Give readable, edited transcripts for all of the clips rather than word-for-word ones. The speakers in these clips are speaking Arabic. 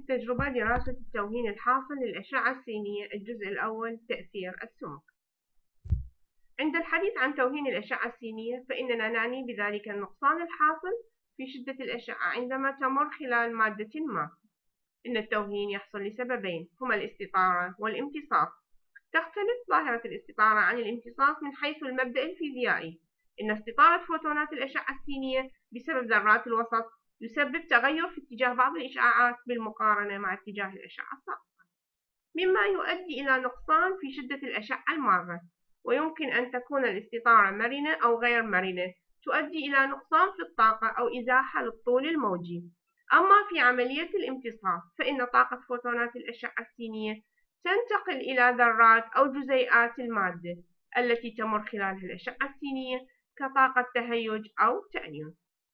التجربة دراسة التوهين الحاصل للأشعة السينية. الجزء الأول: تأثير السمك. عند الحديث عن توهين الأشعة السينية فإننا نعني بذلك النقصان الحاصل في شدة الأشعة عندما تمر خلال مادة ما. إن التوهين يحصل لسببين هما الاستطارة والامتصاص. تختلف ظاهرة الاستطارة عن الامتصاص من حيث المبدأ الفيزيائي. إن استطارة فوتونات الأشعة السينية بسبب ذرات الوسط يسبب تغير في اتجاه بعض الإشعاعات بالمقارنة مع اتجاه الأشعة الساقطة، مما يؤدي إلى نقصان في شدة الأشعة المارة. ويمكن أن تكون الاستطارة مرنة أو غير مرنة، تؤدي إلى نقصان في الطاقة أو إزاحة للطول الموجي. أما في عملية الامتصاص فإن طاقة فوتونات الأشعة السينية تنتقل إلى ذرات أو جزيئات المادة التي تمر خلالها الأشعة السينية كطاقة تهيج أو تأنيون.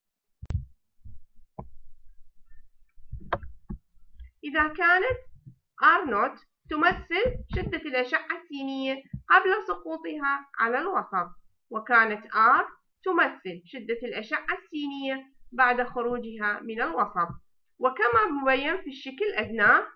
إذا كانت R0 تمثل شدة الأشعة السينية قبل سقوطها على الوسط، وكانت R تمثل شدة الأشعة السينية بعد خروجها من الوسط، وكما مبين في الشكل أدناه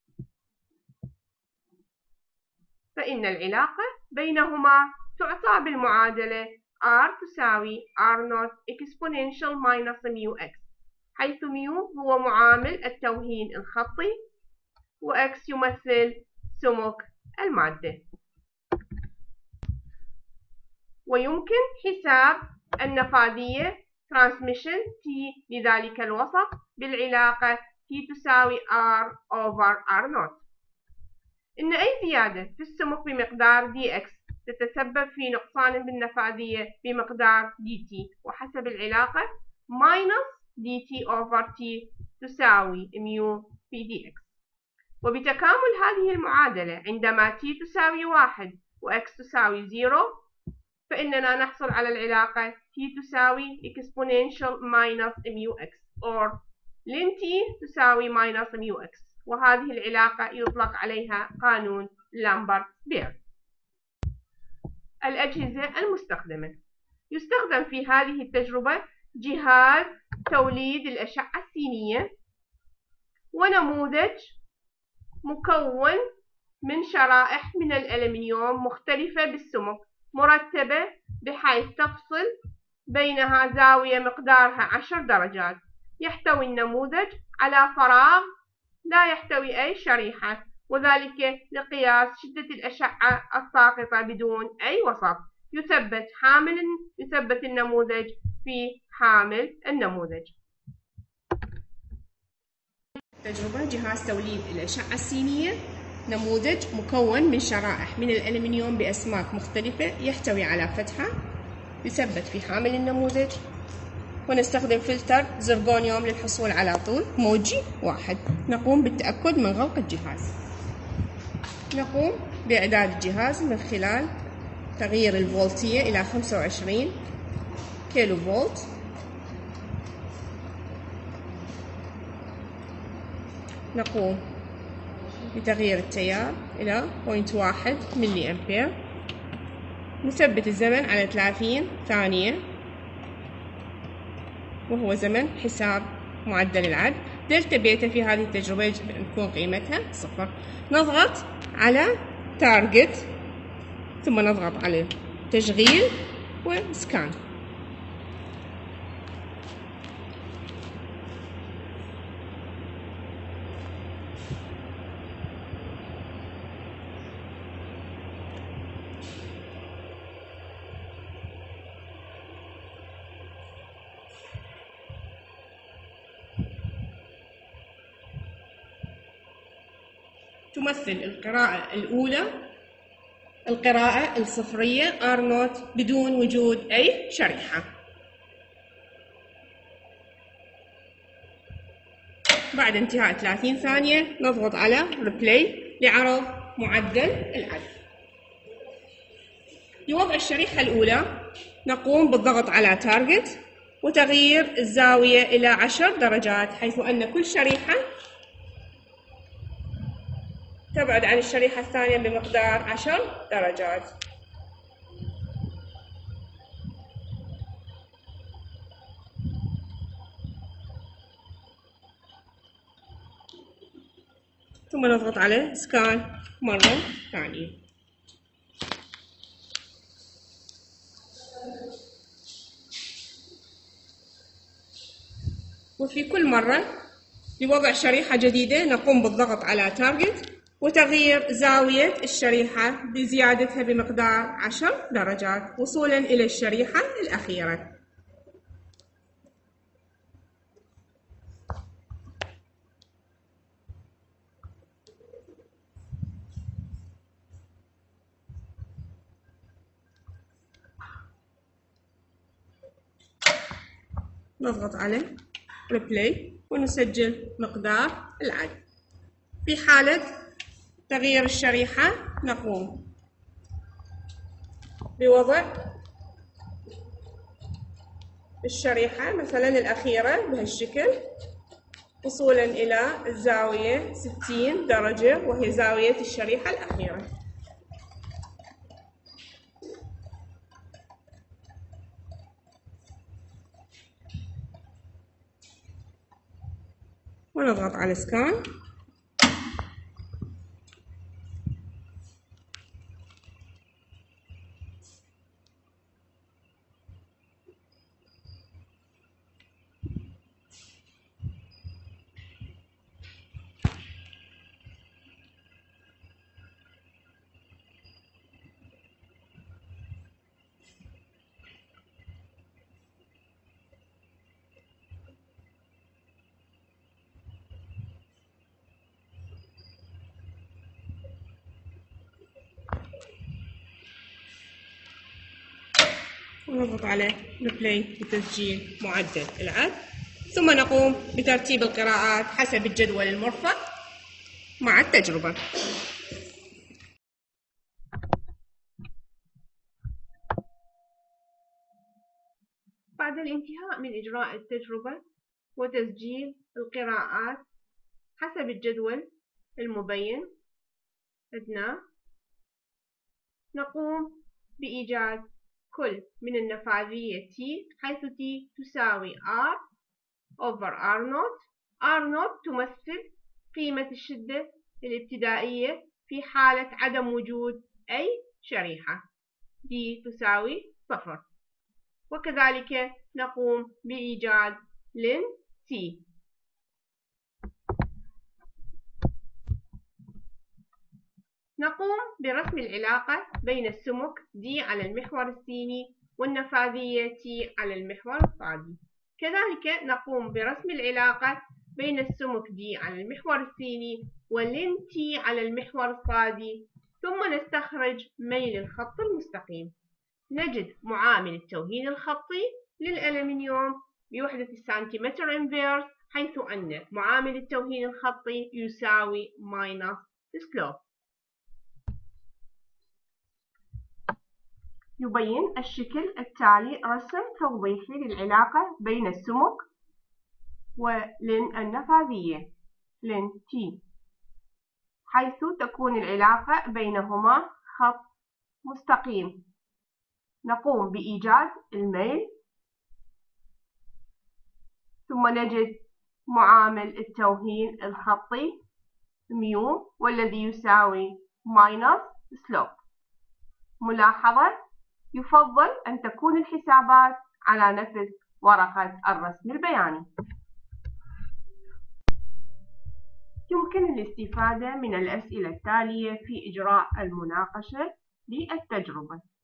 فإن العلاقة بينهما تعطى بالمعادلة R تساوي R0 exponential minus μx، حيث μ هو معامل التوهين الخطي وx يمثل سمك المادة. ويمكن حساب النفاذية transmission T لذلك الوسط بالعلاقة T تساوي R over R0. إن أي زيادة في السمك بمقدار dx تتسبب في نقصان بالنفاذية بمقدار dt، وحسب العلاقة minus dt over t تساوي mu في dx. وبتكامل هذه المعادلة عندما t تساوي 1 وx تساوي 0 فإننا نحصل على العلاقة t تساوي exponential minus μx or ln t تساوي minus μx، وهذه العلاقة يطلق عليها قانون لامبرت-بيرد. الأجهزة المستخدمة: يستخدم في هذه التجربة جهاز توليد الأشعة السينية ونموذج مكون من شرائح من الألمنيوم مختلفة بالسمك مرتبة بحيث تفصل بينها زاوية مقدارها 10 درجات. يحتوي النموذج على فراغ لا يحتوي أي شريحة، وذلك لقياس شدة الأشعة الساقطة بدون أي وسط. يثبت النموذج في حامل النموذج. تجربة جهاز توليد الأشعة السينية، نموذج مكون من شرائح من الألمنيوم بأسماك مختلفة يحتوي على فتحة، يثبت في حامل النموذج، ونستخدم فلتر زرغونيوم للحصول على طول موجي 1. نقوم بالتأكد من غلق الجهاز. نقوم بإعداد الجهاز من خلال تغيير الفولتية إلى 25 كيلو فولت. نقوم بتغيير التيار إلى 0.1 ملي أمبير. نثبت الزمن على 30 ثانية وهو زمن حساب معدل العد. دلتا بيتا في هذه التجربة يجب أن تكون قيمتها 0. نضغط على تارجت ثم نضغط على تشغيل وسكان. تمثل القراءة الأولى القراءة الصفرية R0 بدون وجود أي شريحة. بعد انتهاء 30 ثانية نضغط على ريبلاي لعرض معدل العد. لوضع الشريحة الأولى نقوم بالضغط على تارجت وتغيير الزاوية إلى 10 درجات، حيث أن كل شريحة تبعد عن الشريحة الثانية بمقدار 10 درجات. ثم نضغط على سكان مرة ثانية. وفي كل مرة لوضع شريحة جديدة نقوم بالضغط على تارجت وتغيير زاوية الشريحة بزيادتها بمقدار 10 درجات وصولا إلى الشريحة الأخيرة. نضغط على ريبلاي ونسجل مقدار العدد. في حالة تغيير الشريحة نقوم بوضع الشريحة مثلا الأخيرة بهالشكل وصولا إلى الزاوية 60 درجة وهي زاوية الشريحة الأخيرة. ونضغط على سكان. ونضغط على ريبلاي لتسجيل معدل العد، ثم نقوم بترتيب القراءات حسب الجدول المرفق مع التجربة. بعد الانتهاء من إجراء التجربة وتسجيل القراءات حسب الجدول المبين أدناه، نقوم بإيجاد كل من النفاذية T حيث T تساوي R over R0. R0 تمثل قيمة الشدة الابتدائية في حالة عدم وجود أي شريحة. D تساوي 0. وكذلك نقوم بإيجاد لن T. نقوم برسم العلاقة بين السمك D على المحور السيني والنفاذية T على المحور الصادي. كذلك نقوم برسم العلاقة بين السمك D على المحور السيني واللين T على المحور الصادي، ثم نستخرج ميل الخط المستقيم. نجد معامل التوهين الخطي للألمنيوم بوحدة السنتيمتر انفيرس، حيث أن معامل التوهين الخطي يساوي ماينس سلوب. يبين الشكل التالي رسم توضيحي للعلاقة بين السمك ولن النفاذية لن T، حيث تكون العلاقة بينهما خط مستقيم. نقوم بإيجاد الميل، ثم نجد معامل التوهين الخطي ميو والذي يساوي ماينس سلوب. ملاحظة: يفضل أن تكون الحسابات على نفس ورقة الرسم البياني. يمكن الاستفادة من الأسئلة التالية في إجراء المناقشة للتجربة.